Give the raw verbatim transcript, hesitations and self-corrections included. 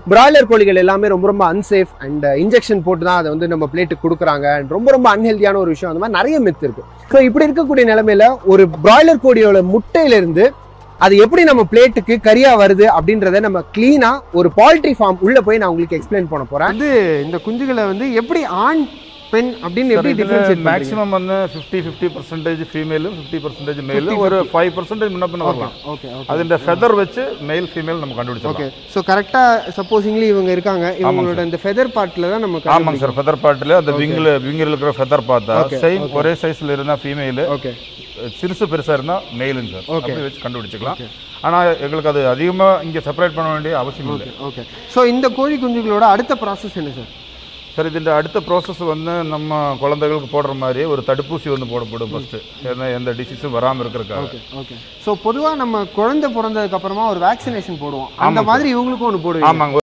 Broiler கோழிகள் எல்லாமே ரொம்ப ரொம்ப அன்சேஃப் அண்ட் இன்ஜெக்ஷன் போட்டு தான் அதை வந்து நம்ம பிளேட்டுக்கு கொடுக்குறாங்க அண்ட் ரொம்ப ரொம்ப அன்ஹெல்தியான ஒரு விஷயம். அந்த மாதிரி நிறைய மித் இருக்கு. ஸோ இப்படி இருக்கக்கூடிய நிலைமையில ஒரு பிராய்லர் கோழியோட முட்டையிலிருந்து அது எப்படி நம்ம பிளேட்டுக்கு கரியா வருது அப்படின்றத நம்ம கிளீனா ஒரு பால்ட்ரி ஃபார்ம் உள்ள போய் நான் உங்களுக்கு எக்ஸ்பிளைன் பண்ண போறேன். வந்து இந்த குஞ்சுகளை வந்து எப்படி ஆண் பெண் அப்படின்னு எப்படி டிஃபரன்ஷியேட் மேக்ஸிமம் வந்து ஃபிஃப்டி ஃபிஃப்டி பர்சன்டேஜ் ஃபீமேலும் ஃபிஃப்டி பர்சன்டேஜ் மேலும் ஒரு ஃபைவ் பர்சன்டேஜ் முன்ன பின்ன வரலாம். ஓகே அதில் ஃபெதர் வச்சு மேல் ஃபீமேல் நம்ம கண்டுபிடிச்சோம். ஓகே ஸோ கரெக்டாக சப்போஸிங்லி இவங்க இருக்காங்க, இவங்களோட இந்த ஃபெதர் பார்ட்டில் தான் நமக்கு. ஆமாங்க சார், ஃபெதர் பார்ட்டில் அந்த விங்கில் விங்கில் இருக்கிற ஃபெதர் பார்த்தா சேம் ஒரே சைஸில் இருந்தால் ஃபீமேலு, ஓகே சிறுசு பெருசாக இருந்தால் மேலுங்க சார். அப்படி வச்சு கண்டுபிடிச்சிக்கலாம். ஆனால் எங்களுக்கு அது அதிகமாக இங்கே செப்பரேட் பண்ண வேண்டிய அவசியம் இல்லை. ஓகே ஸோ இந்த கோழி குஞ்சுகளோட அடுத்த ப்ராசஸ் என்ன சார்? சார் இதுன்ற அடுத்த ப்ராசஸ் வந்து நம்ம குழந்தைகளுக்கு போடுற மாதிரி ஒரு தடுப்பூசி வந்து போடப்படும் ஃபர்ஸ்ட், ஏன்னா எந்த டிசீஸும் வராமல் இருக்கிறதுக்காக. ஓகே ஓகே ஸோ பொதுவாக நம்ம குழந்தை பிறந்ததுக்கு அப்புறமா ஒரு வேக்சினேஷன் போடுவோம், அந்த மாதிரி இவங்களுக்கும் ஒன்று போடுவோம். ஆமாங்க.